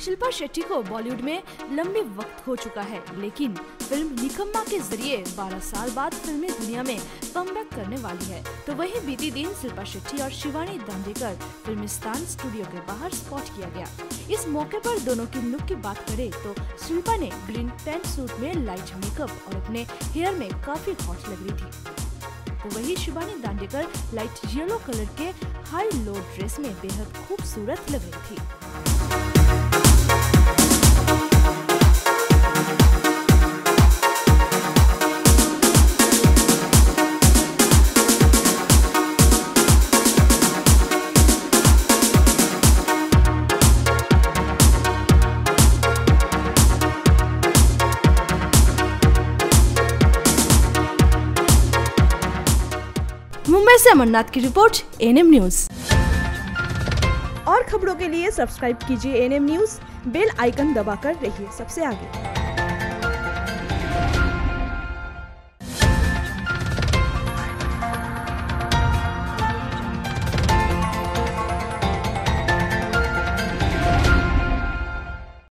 शिल्पा शेट्टी को बॉलीवुड में लंबे वक्त हो चुका है, लेकिन फिल्म निकम्मा के जरिए 12 साल बाद फिल्मी दुनिया में कमबैक करने वाली है। तो वही बीती दिन शिल्पा शेट्टी और शिवानी दांडेकर फिल्मिस्तान स्टूडियो के बाहर स्पॉट किया गया। इस मौके पर दोनों की लुक की बात करें तो शिल्पा ने ग्रीन पैंट सूट में लाइट मेकअप और अपने हेयर में काफी हॉट लग रही थी। तो वही Shivani Dandekar light yellow colour के हाई लो ड्रेस में बेहद खूबसूरत लग रही थी। मुंबई से अमरनाथ की रिपोर्ट, एएनएम न्यूज। और खबरों के लिए सब्सक्राइब कीजिए एएनएम न्यूज, बेल आइकन दबाकर रहिए सबसे आगे।